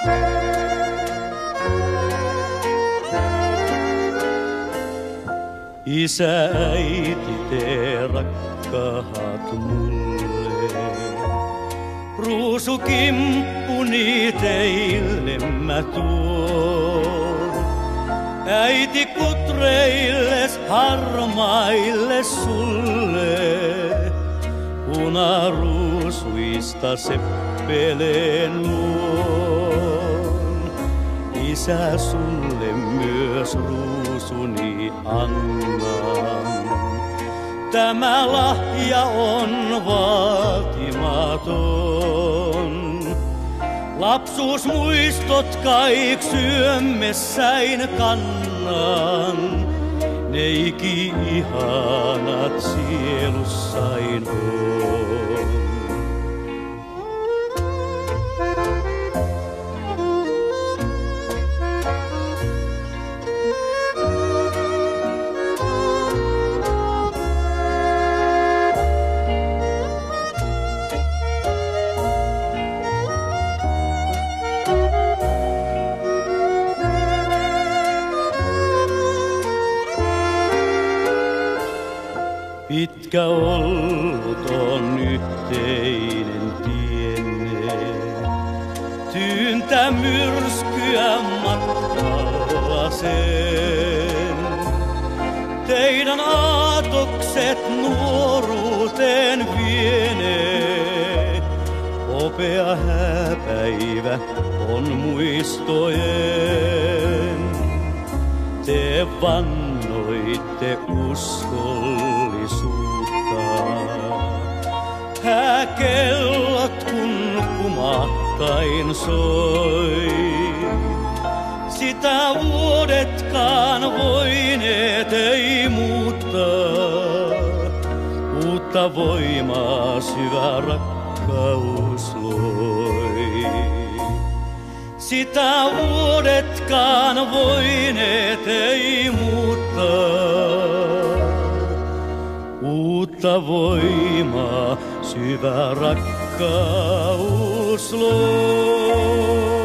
Isä, äiti, te rakkaat mulle, ruusukimppuni teille mä tuon. Äiti kutreilles harmaille sulle, punaruusuista seppeleen luon. Isä, sulle myös ruusuni annan. Tämä lahja on vaatimaton. Lapsuusmuistot kaik syömmessäin kannan. Ne iki-ihanat sielussain on. Pitkä ollut on yhteinen tienne, tyyntä myrskyä matkalla sen. Teidän aatokset nuoruuteen vienee, hopea hääpäivä on muistojen. Te vannoitte uskollisuutta. Hääkellot kun kumahtain soi, sitä vuodetkaan voineet ei muuttaa. Uutta voimaa syvä rakkaus loi. Sitä vuodetkaan voineet ei muuttaa. Uutta voimaa syvä rakkaus loi.